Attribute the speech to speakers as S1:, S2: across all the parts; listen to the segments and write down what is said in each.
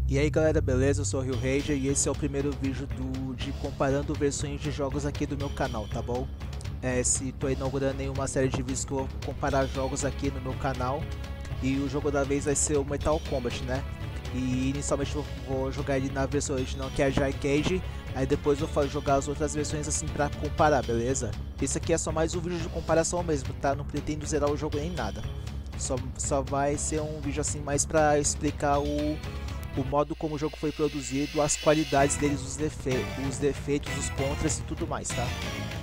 S1: E aí galera, beleza? Eu sou o Rio Ranger e esse é o primeiro vídeo de comparando versões de jogos aqui do meu canal, tá bom? Se tô inaugurando aí uma série de vídeos que eu vou comparar jogos aqui no meu canal. E o jogo da vez vai ser o Mortal Kombat, né? E inicialmente eu vou jogar ele na versão original, que é a de arcade. Aí depois eu vou jogar as outras versões assim pra comparar, beleza? Esse aqui é só mais um vídeo de comparação mesmo, tá? Não pretendo zerar o jogo nem nada. Só vai ser um vídeo assim mais pra explicar o modo como o jogo foi produzido, as qualidades deles, os defeitos, os contras e tudo mais, tá?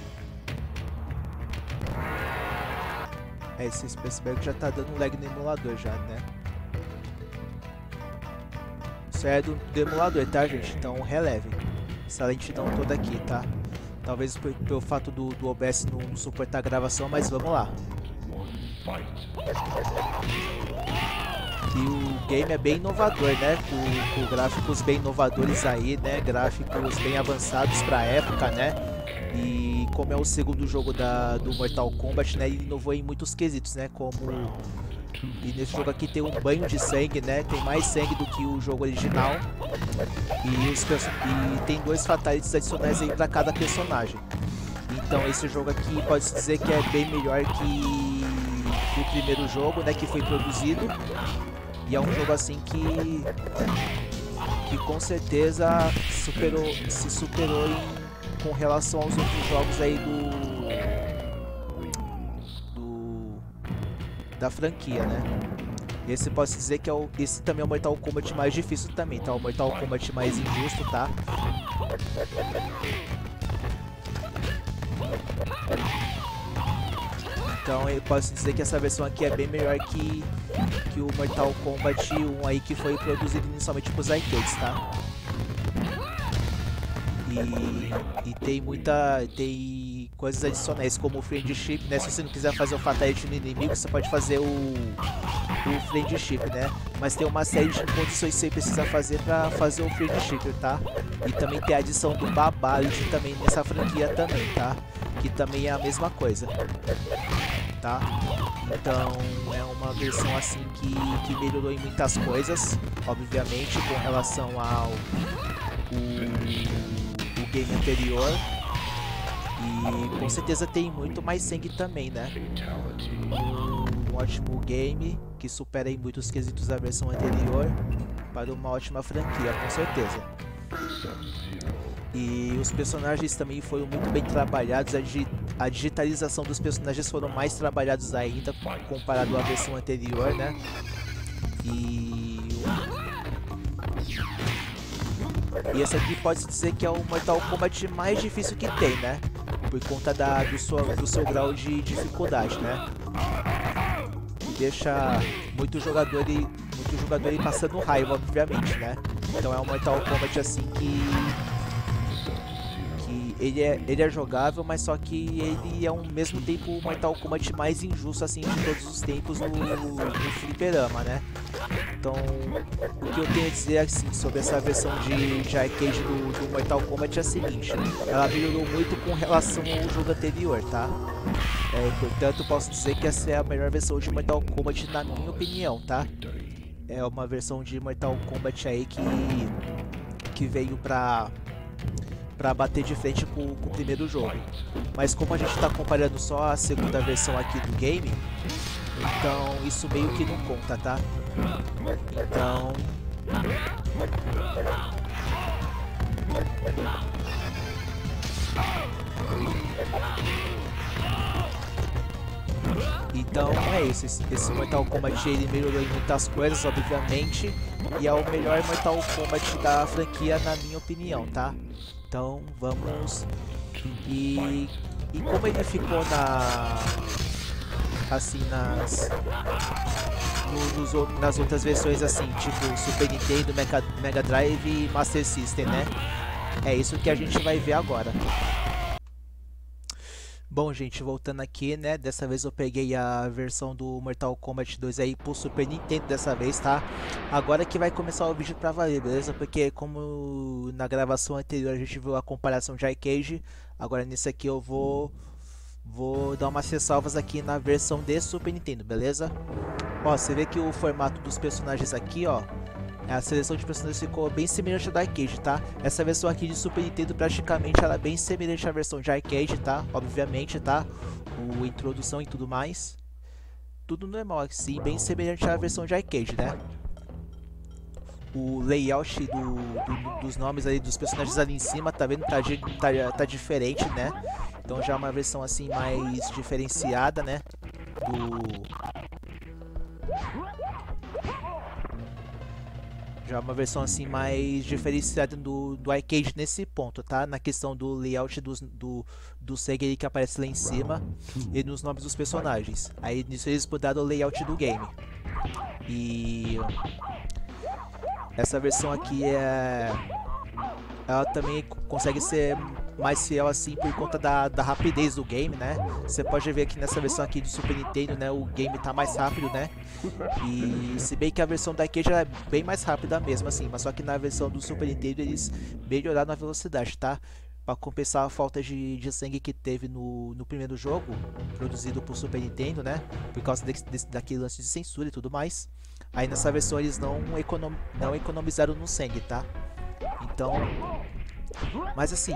S1: Vocês perceberam que já tá dando um lag no emulador já, né? Isso é do emulador, tá, gente? Então releve essa lentidão toda aqui, tá? Talvez pelo fato do OBS não suportar a gravação, mas vamos lá. E o game é bem inovador, né? Com gráficos bem inovadores aí, né? Gráficos bem avançados pra época, né? E como é o segundo jogo do Mortal Kombat, né? Ele inovou em muitos quesitos, né? E nesse jogo aqui tem um banho de sangue, né? Tem mais sangue do que o jogo original. E tem dois fatalities adicionais aí pra cada personagem. Então esse jogo aqui pode-se dizer que é bem melhor que o primeiro jogo, né? Que foi produzido. E é um jogo assim que com certeza se superou com relação aos outros jogos aí da franquia, né? Esse pode dizer que esse também é o Mortal Kombat mais difícil também, tá? O Mortal Kombat mais injusto, tá? Então eu posso dizer que essa versão aqui é bem melhor que o Mortal Kombat 1 aí, que foi produzido inicialmente para os arcades, tá? E tem coisas adicionais como o friendship, né? Se você não quiser fazer o fatality no inimigo, você pode fazer o friendship, né? Mas tem uma série de condições que você precisa fazer para fazer o friendship, tá? E também tem a adição do Babality também nessa franquia também, tá? Que também é a mesma coisa, tá? Então é uma versão assim que melhorou em muitas coisas, obviamente, com relação ao game anterior. E com certeza tem muito mais sangue também, né? Um ótimo game que supera em muitos quesitos da versão anterior para uma ótima franquia, com certeza. E os personagens também foram muito bem trabalhados, a digitalização dos personagens foram mais trabalhados ainda comparado à versão anterior, né? E esse aqui pode-se dizer que é o Mortal Kombat mais difícil que tem, né? Por conta do seu grau de dificuldade, né? E deixa muito jogador aí passando raiva, obviamente, né? Então é um Mortal Kombat assim que ele é jogável, mas só que ele é ao mesmo tempo o Mortal Kombat mais injusto assim de todos os tempos no fliperama, né? Então, o que eu tenho a dizer assim sobre essa versão de arcade do Mortal Kombat é a seguinte: ela melhorou muito com relação ao jogo anterior, tá? Portanto, posso dizer que essa é a melhor versão de Mortal Kombat na minha opinião, tá? É uma versão de Mortal Kombat aí que veio pra bater de frente com o primeiro jogo. Mas como a gente está comparando só a segunda versão aqui do game, então isso meio que não conta, tá? Então é isso, esse Mortal Kombat ele melhorou em muitas coisas, obviamente, e é o melhor Mortal Kombat da franquia na minha opinião, tá? Então vamos... E como ele ficou nas outras versões assim, tipo Super Nintendo, Mega Drive e Master System, né? É isso que a gente vai ver agora. Bom, gente, voltando aqui, né? Dessa vez eu peguei a versão do Mortal Kombat 2 aí pro Super Nintendo dessa vez, tá? Agora que vai começar o vídeo pra valer, beleza? Porque como na gravação anterior a gente viu a comparação de arcade, agora nesse aqui eu vou dar umas ressalvas aqui na versão de Super Nintendo, beleza? Ó, você vê que o formato dos personagens aqui, ó, A seleção de personagens ficou bem semelhante à do arcade, tá? Essa versão aqui de Super Nintendo praticamente ela é bem semelhante à versão de arcade, tá? Obviamente, tá? A introdução e tudo mais. Tudo normal, assim, bem semelhante à versão de arcade, né? O layout dos nomes ali dos personagens ali em cima, tá vendo? Tá diferente, né? Então já é uma versão assim mais diferenciada, né? Já é uma versão assim mais diferenciada do arcade nesse ponto, tá? Na questão do layout do sangue que aparece lá em cima e nos nomes dos personagens. Aí nisso eles mudaram o layout do game. E essa versão aqui ela também consegue ser mais fiel assim por conta da rapidez do game, né? Você pode ver aqui nessa versão aqui do Super Nintendo, né? O game tá mais rápido, né? E se bem que a versão da arcade é bem mais rápida mesmo assim, mas só que na versão do Super Nintendo eles melhoraram a velocidade, tá? Para compensar a falta de sangue que teve no primeiro jogo, produzido por Super Nintendo, né? Por causa daquele lance de censura e tudo mais. Aí nessa versão eles não economizaram no sangue, tá? Então, mas assim,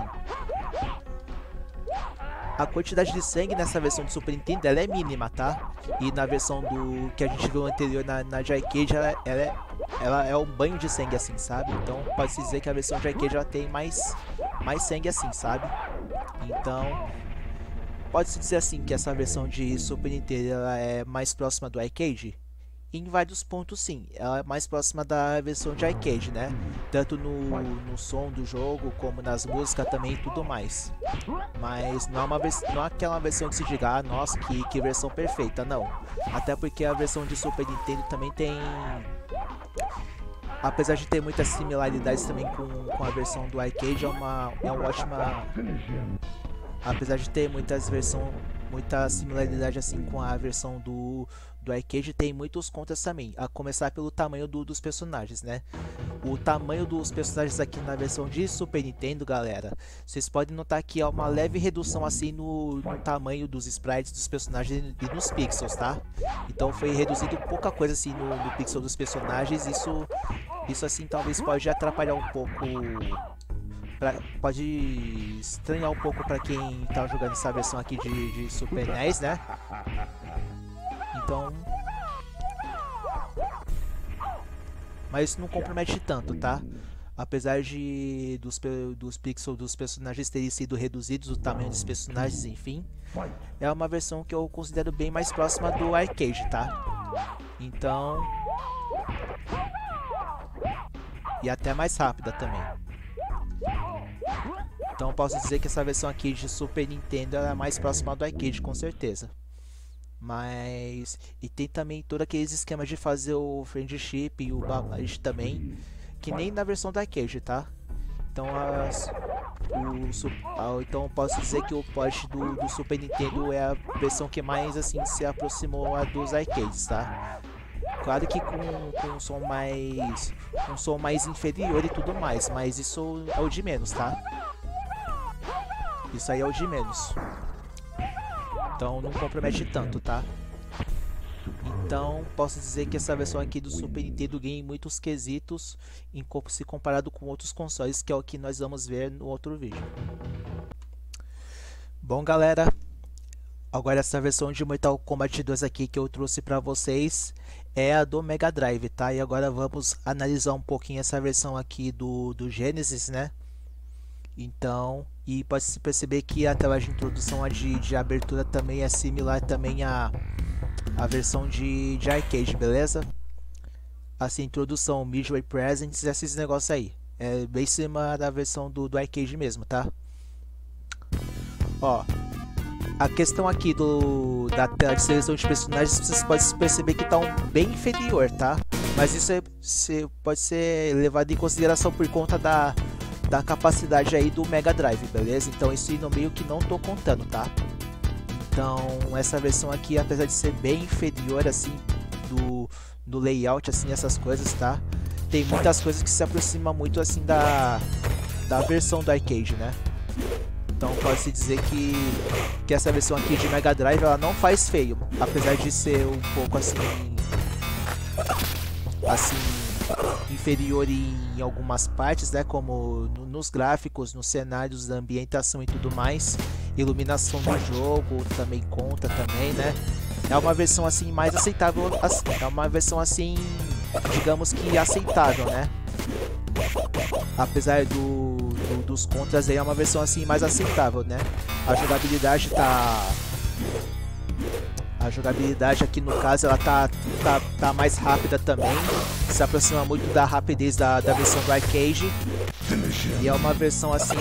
S1: a quantidade de sangue nessa versão do Super Nintendo ela é mínima, tá? E na versão do que a gente viu anterior na de arcade, ela é um banho de sangue assim, sabe? Então pode-se dizer que a versão de arcade ela tem mais sangue assim, sabe? Então pode-se dizer assim que essa versão de Super Nintendo ela é mais próxima do arcade? Em vários pontos sim, ela é mais próxima da versão de arcade, né? Tanto no som do jogo, como nas músicas também e tudo mais. Mas não é aquela versão que se diga, ah, nossa, que versão perfeita, não. Até porque a versão de Super Nintendo também tem... Apesar de ter muitas similaridades também com a versão do arcade, é uma ótima... Apesar de ter muita similaridade assim com a versão do arcade, tem muitos contras também, a começar pelo tamanho dos personagens, né? O tamanho dos personagens aqui na versão de Super Nintendo, galera, vocês podem notar que há uma leve redução assim no tamanho dos sprites dos personagens e nos pixels, tá? Então foi reduzido pouca coisa assim no pixel dos personagens, isso assim talvez pode atrapalhar um pouco... Pode estranhar um pouco para quem tá jogando essa versão aqui de Super NES, né? Então... Mas isso não compromete tanto, tá? Apesar dos pixels dos personagens terem sido reduzidos, o tamanho dos personagens, enfim, é uma versão que eu considero bem mais próxima do arcade, tá? Então... E até mais rápida também. Então posso dizer que essa versão aqui de Super Nintendo é mais próxima do arcade, com certeza. Mas... E tem também todo aqueles esquemas de fazer o friendship e o balance também, que nem na versão do arcade, tá? Então então posso dizer que o port do Super Nintendo é a versão que mais assim se aproximou a dos arcades, tá? Claro que com um som mais inferior e tudo mais, mas isso é o de menos, tá? Isso aí é o de menos. Então não compromete tanto, tá? Então posso dizer que essa versão aqui do Super Nintendo ganha em muitos quesitos se comparado com outros consoles, que é o que nós vamos ver no outro vídeo. Bom, galera, agora essa versão de Mortal Kombat 2 aqui que eu trouxe pra vocês é a do Mega Drive, tá? E agora vamos analisar um pouquinho essa versão aqui do Genesis, né? Então, e pode-se perceber que a tela de introdução de abertura também é similar também à versão de arcade, beleza? Assim, introdução, Midway Presents, esses negócios aí. É bem cima da versão do arcade mesmo, tá? Ó, a questão aqui da tela de seleção de personagens, vocês podem perceber que tá bem inferior, tá? Mas isso pode ser levado em consideração por conta da capacidade aí do Mega Drive, beleza? Então isso aí no meio que não tô contando, tá? Então essa versão aqui, apesar de ser bem inferior assim do layout, assim, essas coisas, tá? Tem muitas coisas que se aproximam muito assim da versão do arcade, né? Então pode-se dizer que essa versão aqui de Mega Drive ela não faz feio, apesar de ser um pouco assim inferior em algumas partes, né, como nos gráficos, nos cenários, da ambientação e tudo mais. Iluminação do jogo também conta também, né? É uma versão assim mais aceitável, é uma versão assim, digamos que aceitável, né? Apesar dos contras, aí é uma versão assim mais aceitável, né? A jogabilidade tá... A jogabilidade aqui no caso ela tá mais rápida também, se aproxima muito da rapidez da versão do arcade. E é uma versão assim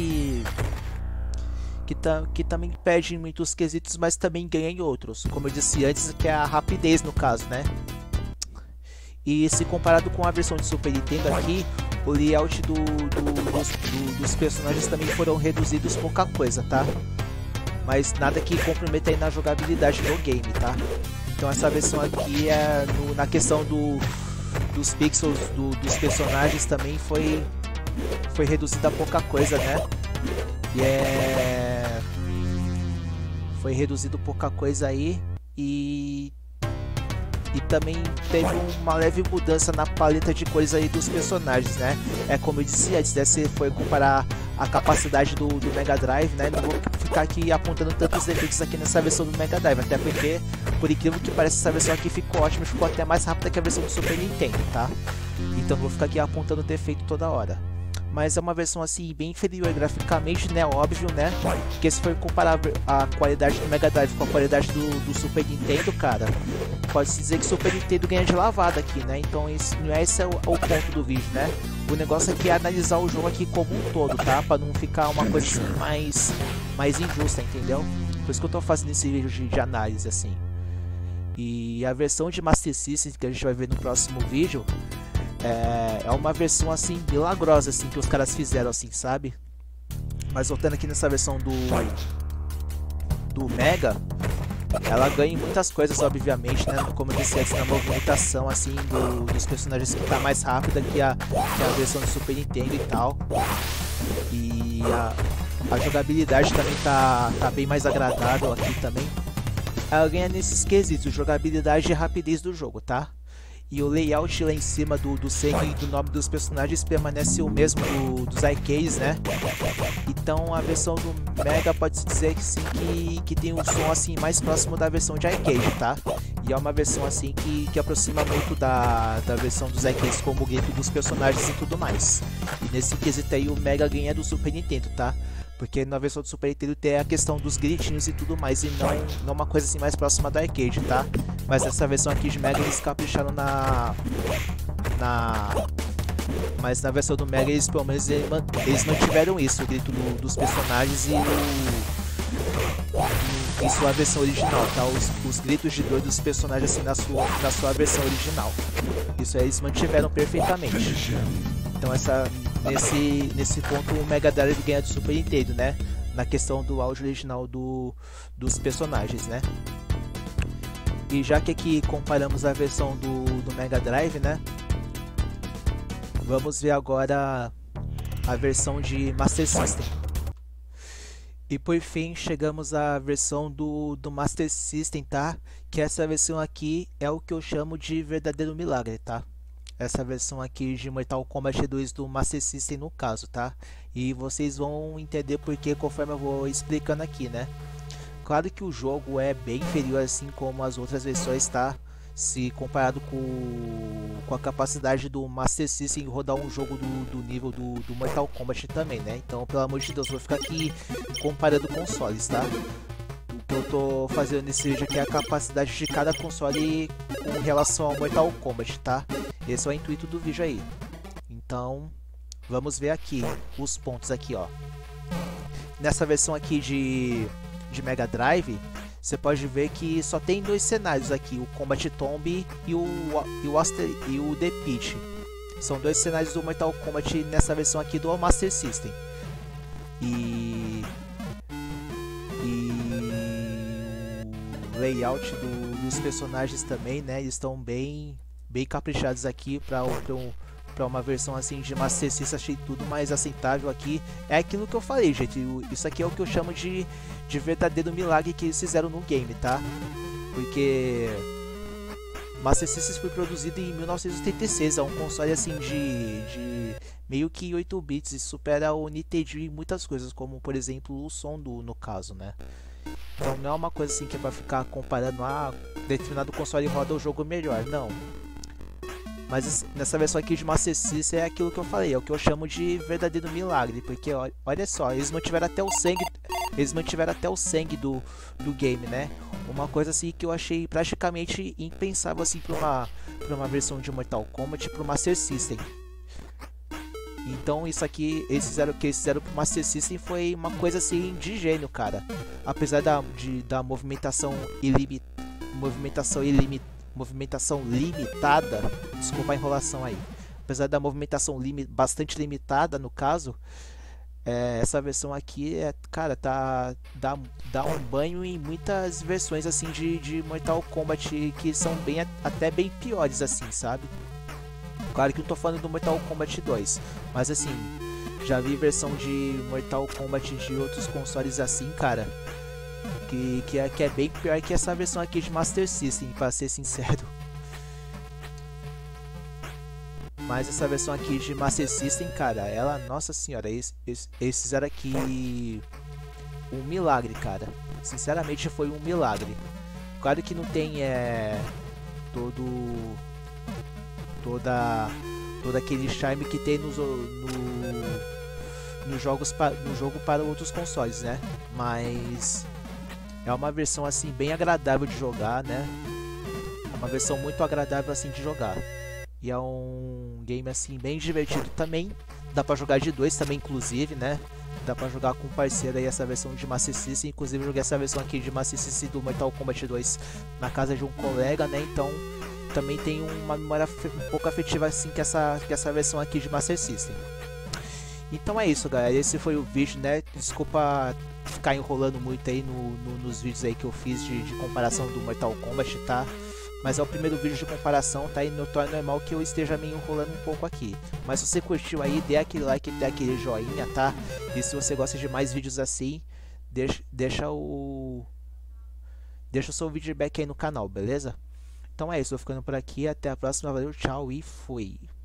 S1: que também perde em muitos quesitos, mas também ganha em outros. Como eu disse antes, que é a rapidez no caso, né? E se comparado com a versão de Super Nintendo aqui, o layout dos personagens também foram reduzidos pouca coisa, tá? Mas nada que comprometa aí na jogabilidade do game, tá? Então essa versão aqui é na questão dos pixels dos personagens também foi reduzida a pouca coisa, né? Foi reduzido pouca coisa aí e também teve uma leve mudança na paleta de cores aí dos personagens, né? É como eu disse antes, né? Se for comparar a capacidade do Mega Drive, né? Não vou ficar aqui apontando tantos defeitos aqui nessa versão do Mega Drive, até porque, por incrível que pareça, essa versão aqui ficou ótima, ficou até mais rápida que a versão do Super Nintendo, tá? Então não vou ficar aqui apontando defeito toda hora. Mas é uma versão assim bem inferior graficamente, né? Óbvio, né? Porque se for comparar a qualidade do Mega Drive com a qualidade do Super Nintendo, cara, pode-se dizer que o Super Nintendo ganha de lavada aqui, né? Então esse é o ponto do vídeo, né? O negócio aqui é analisar o jogo aqui como um todo, tá? Pra não ficar uma coisa assim mais injusta, entendeu? Por isso que eu tô fazendo esse vídeo de análise, assim. E a versão de Master System que a gente vai ver no próximo vídeo é uma versão assim milagrosa assim que os caras fizeram, assim, sabe? Mas voltando aqui nessa versão do Mega, ela ganha em muitas coisas, obviamente, né? Como eu disse antes, na movimentação assim dos personagens, que tá mais rápida que a versão do Super Nintendo e tal. E a jogabilidade também tá bem mais agradável aqui também. Ela ganha nesses quesitos, jogabilidade e rapidez do jogo, tá? E o layout lá em cima do sangue e do nome dos personagens permanece o mesmo dos arcades, né? Então a versão do Mega pode-se dizer que sim, que tem um som assim mais próximo da versão de arcade, tá? E é uma versão assim que aproxima muito da versão dos arcades, como o grito dos personagens e tudo mais. E nesse quesito aí o Mega ganha do Super Nintendo, tá? Porque na versão do Super Nintendo tem a questão dos gritinhos e tudo mais, e não uma coisa assim mais próxima do arcade, tá? Mas nessa versão aqui de Mega eles capricharam mas na versão do Mega eles pelo menos eles mantiveram isso, o grito dos personagens em sua versão original, tá? Os gritos de dor dos personagens assim na sua versão original. Isso aí eles mantiveram perfeitamente. Então nesse ponto o Mega Drive ganha do Super Nintendo, né? Na questão do áudio original dos personagens, né? E já que aqui comparamos a versão do Mega Drive, né? Vamos ver agora a versão de Master System. E por fim chegamos à versão do Master System, tá? Que essa versão aqui é o que eu chamo de verdadeiro milagre, tá? Essa versão aqui de Mortal Kombat 2 do Master System no caso, tá? E vocês vão entender porque conforme eu vou explicando aqui, né? Claro que o jogo é bem inferior assim como as outras versões, tá? Se comparado com a capacidade do Master System rodar um jogo do nível do Mortal Kombat também, né? Então, pelo amor de Deus, vou ficar aqui comparando consoles, tá? O que eu tô fazendo nesse vídeo aqui é a capacidade de cada console com relação ao Mortal Kombat, tá? Esse é o intuito do vídeo aí. Então, vamos ver aqui os pontos aqui, ó. Nessa versão aqui de Mega Drive, você pode ver que só tem dois cenários aqui, o Combat Tomb e o The Pit. São dois cenários do Mortal Kombat nessa versão aqui do Master System. E o layout dos personagens também, né? Eles estão bem caprichados aqui para uma versão assim de Master System. Achei tudo mais aceitável aqui. É aquilo que eu falei, gente. Isso aqui é o que eu chamo de verdadeiro milagre que eles fizeram no game, tá? Porque Master System foi produzido em 1986, é um console assim de meio que 8 bits e supera o Nintendo em muitas coisas, como por exemplo o som no caso, né? Então não é uma coisa assim que é pra ficar comparando, determinado console roda o jogo melhor, não. Mas nessa versão aqui de Master System é aquilo que eu falei, é o que eu chamo de verdadeiro milagre, porque olha só, eles mantiveram até o sangue, do game, né? Uma coisa assim que eu achei praticamente impensável assim para uma versão de Mortal Kombat pro Master System. Então isso aqui, o que eles fizeram pro Master System foi uma coisa assim de gênio, cara. Apesar da movimentação limitada, desculpa a enrolação aí. Apesar da movimentação bastante limitada no caso, essa versão aqui cara, dá um banho em muitas versões assim de Mortal Kombat que são até bem piores assim, sabe? Claro que não tô falando do Mortal Kombat 2, mas assim, já vi versão de Mortal Kombat de outros consoles assim, cara, que é bem pior que essa versão aqui de Master System, pra ser sincero. Mas essa versão aqui de Master System, cara, ela, nossa senhora, eles fizeram aqui um milagre, cara. Sinceramente foi um milagre. Claro que não tem todo aquele charme que tem no jogo para outros consoles, né? Mas é uma versão assim bem agradável de jogar, né? É uma versão muito agradável assim de jogar. E é um game assim bem divertido também. Dá pra jogar de dois também, inclusive, né? Dá pra jogar com um parceiro aí essa versão de Master System. Inclusive eu joguei essa versão aqui de Master System do Mortal Kombat 2 na casa de um colega, né? Então também tem uma memória um pouco afetiva assim que essa versão aqui de Master System. Então é isso, galera. Esse foi o vídeo, né? Desculpa ficar enrolando muito aí nos vídeos aí que eu fiz de comparação do Mortal Kombat, tá? Mas é o primeiro vídeo de comparação, tá? E no é normal que eu esteja me enrolando um pouco aqui. Mas se você curtiu aí, dê aquele like, dê aquele joinha, tá? E se você gosta de mais vídeos assim, deixa o seu feedback aí no canal, beleza? Então é isso, vou ficando por aqui. Até a próxima, valeu, tchau e fui!